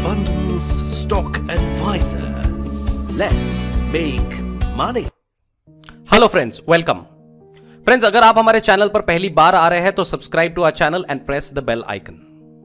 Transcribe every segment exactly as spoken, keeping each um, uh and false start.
Bandhan's Stock Advisors. Let's make money. Hello friends, welcome. Friends, अगर आप हमारे channel पर पहली बार आ रहे हैं तो subscribe to our channel and press the bell icon.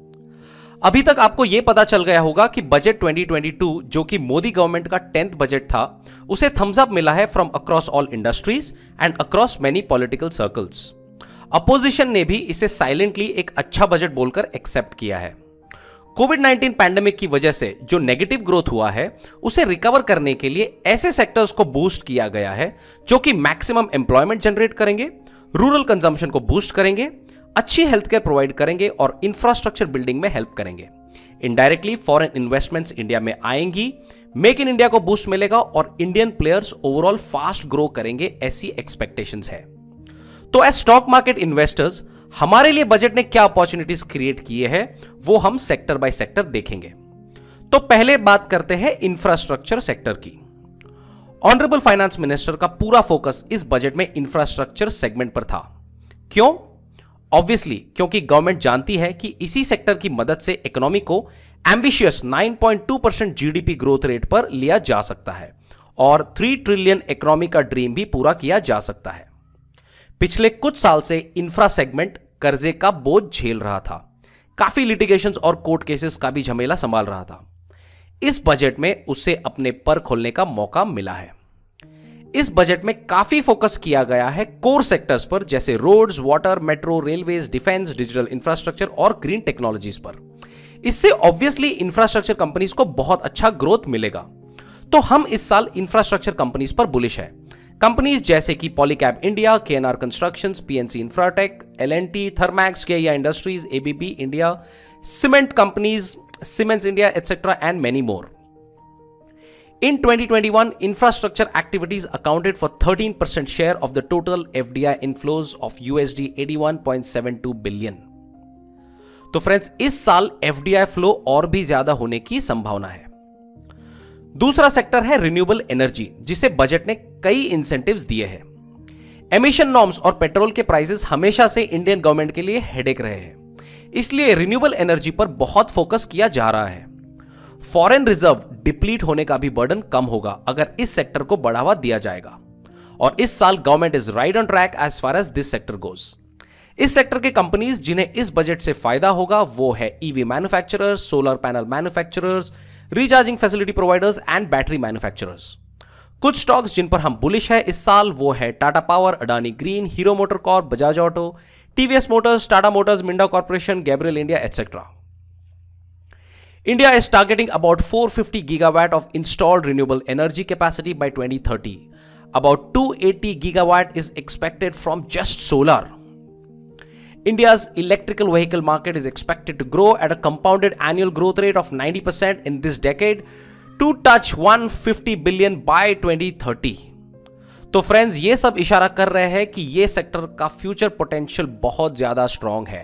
अभी तक आपको यह पता चल गया होगा कि बजट ट्वेंटी ट्वेंटी टू, जो कि मोदी गवर्नमेंट का टेंथ बजट था, उसे थम्स अप मिला है from across all industries and across many political circles. Opposition ने भी इसे साइलेंटली एक अच्छा बजट बोलकर एक्सेप्ट किया है। कोविड नाइनटीन पैंडेमिक की वजह से जो नेगेटिव ग्रोथ हुआ है, उसे रिकवर करने के लिए ऐसे सेक्टर्स को बूस्ट किया गया है जो कि मैक्सिमम एम्प्लॉयमेंट जनरेट करेंगे, रूरल कंजम्पशन को बूस्ट करेंगे, अच्छी हेल्थ केयर प्रोवाइड करेंगे और इंफ्रास्ट्रक्चर बिल्डिंग में हेल्प करेंगे। इनडायरेक्टली फॉरेन इन्वेस्टमेंट्स इंडिया में आएंगी, मेक इन इंडिया को बूस्ट मिलेगा और Indian players overall fast grow करेंगे, ऐसी एक्सपेक्टेशंस है। तो एज स्टॉक मार्केट इन्वेस्टर्स हमारे लिए बजट ने क्या अपॉर्चुनिटीज क्रिएट किए हैं, वो हम सेक्टर बाय सेक्टर देखेंगे। तो पहले बात करते हैं इंफ्रास्ट्रक्चर सेक्टर की। ऑनरेबल फाइनेंस मिनिस्टर का पूरा फोकस इस बजट में इंफ्रास्ट्रक्चर सेगमेंट पर था। क्यों? ऑब्वियसली क्योंकि गवर्नमेंट जानती है कि इसी सेक्टर की मदद से इकोनॉमी को ambitious nine point two percent GDP growth rate पर लिया जा सकता है और थ्री ट्रिलियन इकोनॉमी का ड्रीम भी पूरा किया जा सकता है। पिछले कुछ साल से इंफ्रा सेगमेंट कर्जे का बोझ झेल रहा था, काफी लिटिगेशंस और कोर्ट केसेस का भी झमेला संभाल रहा था। इस बजट में उसे अपने पर खोलने का मौका मिला है। इस बजट में काफी फोकस किया गया है कोर सेक्टर्स पर, जैसे roads, water, metro, railways, defence, digital infrastructure और ग्रीन टेक्नोलॉजीज पर। इससे ऑब्वियसली इंफ्रास्ट्रक्चर कंपनीज को बहुत अच्छा ग्रोथ मिलेगा। तो हम इस साल इंफ्रास्ट्रक्चर कंपनीज पर बुलिश है। कंपनीज जैसे कि Polycab India, KNR constructions, PNC Infratech, L and T, Thermax, KEI industries, ABB India, cement companies, cements India, etcetera and many more. In twenty twenty-one, infrastructure activities accounted for thirteen percent share of the total F D I inflows of U S D eighty-one point seven two billion. तो friends, इस साल F D I flow और भी ज्यादा होने की संभावना है। दूसरा सेक्टर है रिन्यूएबल एनर्जी, जिसे बजट ने कई इंसेंटिव्स दिए हैं। एमिशन नॉर्म्स और पेट्रोल के प्राइसेस हमेशा से इंडियन गवर्नमेंट के लिए हेडेक रहे हैं, इसलिए रिन्यूएबल एनर्जी पर बहुत फोकस किया जा रहा है। फॉरेन रिजर्व डिप्लीट होने का भी बर्डन कम होगा अगर इस सेक्टर को बढ़ावा दिया जाएगा, और इस साल government is right on track as far as this sector goes. इस सेक्टर के कंपनीज जिन्हें इस बजट से फायदा होगा वो है EV manufacturers, solar panel manufacturers, recharging facility providers and battery manufacturers. कुछ स्टॉक्स जिन पर हम बुलिश है इस साल वो है Tata power, Adani green, Hero motor corp, Bajaj auto, TVS motors, Tata motors, Minda corporation, Gabriel India, etcetera. India is targeting about four hundred fifty gigawatt of installed renewable energy capacity by twenty thirty. About two hundred eighty gigawatt is expected from just solar. India's electrical vehicle market is expected to grow at a compounded annual growth rate of ninety percent in this decade to touch one hundred fifty billion by twenty thirty. तो friends, ये सब इशारा कर रहे हैं कि ये sector का फ्यूचर पोटेंशियल बहुत ज्यादा स्ट्रांग है।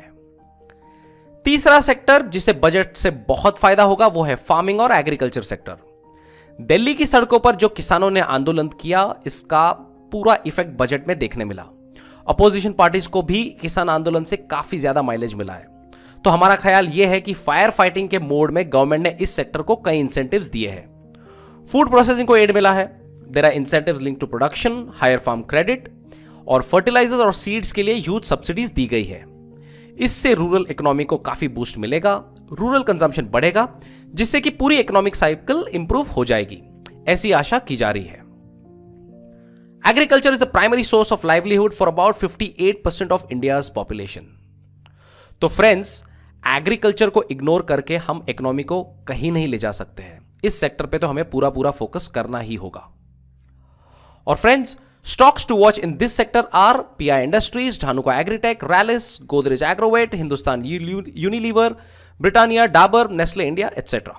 तीसरा सेक्टर जिसे बजट से बहुत फायदा होगा वो है फार्मिंग और एग्रीकल्चर सेक्टर। दिल्ली की सड़कों पर जो किसानों ने आंदोलन किया, इसका पूरा इफेक्ट बजट में देखने मिला। अपोजिशन पार्टीज को भी किसान आंदोलन से काफी ज्यादा माइलेज मिला है। तो हमारा ख्याल यह है कि फायर फाइटिंग के मोड में गवर्नमेंट ने इस सेक्टर को कई इंसेंटिव्स दिए हैं। फूड प्रोसेसिंग को एड मिला है, there are incentives linked to production, higher farm credit और फर्टिलाइजर्स और सीड्स के लिए ह्यूज सब्सिडीज दी गई है। इससे रूरल इकोनॉमी को काफी बूस्ट मिलेगा, रूरल कंजम्पशन बढ़ेगा, जिससे कि पूरी इकोनॉमिक साइकिल इंप्रूव हो जाएगी, ऐसी आशा की जा रही है। Agriculture is the primary source of livelihood for about अट्ठावन परसेंट ऑफ इंडियाज पॉपुलेशन। तो फ्रेंड्स, एग्रीकल्चर को इग्नोर करके हम इकोनॉमी को कहीं नहीं ले जा सकते हैं। इस सेक्टर पे तो हमें पूरा पूरा फोकस करना ही होगा। और friends, stocks to watch in this sector are P I Industries, Dhanuka Agritech, Rallis, Godrej Agrovet, Hindustan Unilever, Britannia, Dabur, Nestle India, et cetera.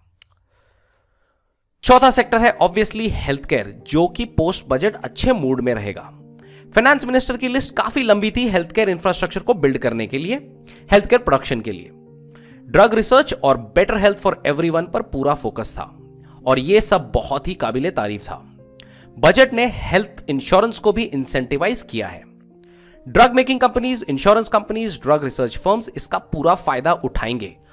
चौथा सेक्टर है ऑब्वियसली हेल्थ केयर, जो कि पोस्ट बजट अच्छे mood में रहेगा। Finance minister की list काफी लंबी थी हेल्थ केयर इंफ्रास्ट्रक्चर को बिल्ड करने के लिए, हेल्थ केयर प्रोडक्शन के लिए। ड्रग रिसर्च और बेटर हेल्थ फॉर एवरीवन पर पूरा फोकस था और यह सब बहुत ही काबिले तारीफ था। बजट ने हेल्थ इंश्योरेंस को भी इंसेंटिवाइज किया है। Drug making companies, insurance companies, drug research firms इसका पूरा फायदा उठाएंगे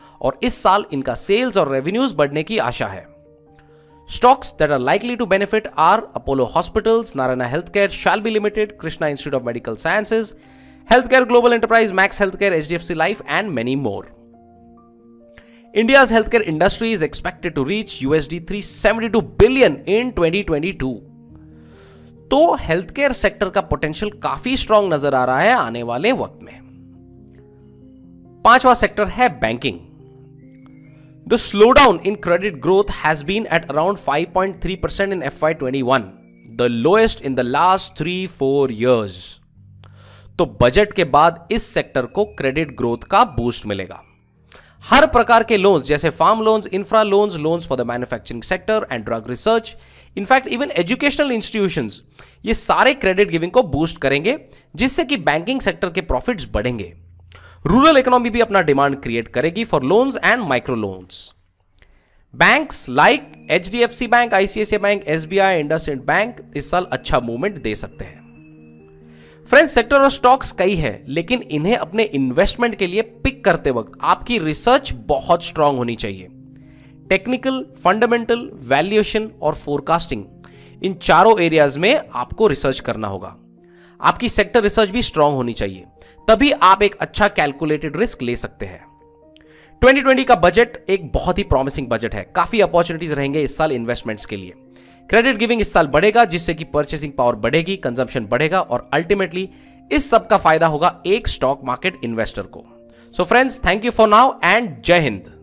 और इस साल इनका सेल्स और रेवेन्यूज बढ़ने की आशा है। Stocks that are likely to benefit are Apollo Hospitals, Narayana Healthcare, Shalby Limited, Krishna Institute of Medical Sciences, Healthcare Global Enterprise, Max Healthcare, H D F C Life, and many more. India's healthcare industry is expected to reach U S D three hundred seventy-two billion in twenty twenty-two. तो healthcare sector का potential काफी strong नजर आ रहा है आने वाले वक्त में। पांचवा सेक्टर है banking. The slowdown in credit growth has been at around five point three percent in F Y twenty-one, the lowest in the last three four years. तो बजट के बाद इस सेक्टर को क्रेडिट ग्रोथ का boost मिलेगा। हर प्रकार के loans जैसे farm loans, infra loans, loans for the manufacturing sector and drug research, in fact even educational institutions, ये सारे क्रेडिट गिविंग को बूस्ट करेंगे, जिससे कि बैंकिंग सेक्टर के प्रॉफिट्स बढ़ेंगे। रूरल इकोनॉमी भी अपना डिमांड क्रिएट करेगी for loans and micro loans. Banks like H D F C bank, I C I C I bank, S B I, IndusInd bank इस साल अच्छा मूवमेंट दे सकते हैं। फ्रेंड्स, सेक्टर और स्टॉक्स कई है, लेकिन इन्हें अपने इन्वेस्टमेंट के लिए पिक करते वक्त आपकी रिसर्च बहुत स्ट्रांग होनी चाहिए। टेक्निकल, फंडामेंटल, वैल्यूएशन और फोरकास्टिंग, इन चारों एरियाज में आपको रिसर्च करना होगा। आपकी सेक्टर रिसर्च भी स्ट्रांग होनी चाहिए, तभी आप एक अच्छा कैलकुलेटेड रिस्क ले सकते हैं। ट्वेंटी ट्वेंटी का बजट एक बहुत ही प्रॉमिसिंग बजट है। काफी अपॉर्चुनिटीज रहेंगे इस साल इन्वेस्टमेंट्स के लिए। क्रेडिट गिविंग इस साल बढ़ेगा, जिससे कि परचेसिंग पावर बढ़ेगी, कंजम्पशन बढ़ेगा और अल्टीमेटली इस सब का फायदा होगा एक स्टॉक मार्केट इन्वेस्टर को। So friends, thank you for now and जय हिंद।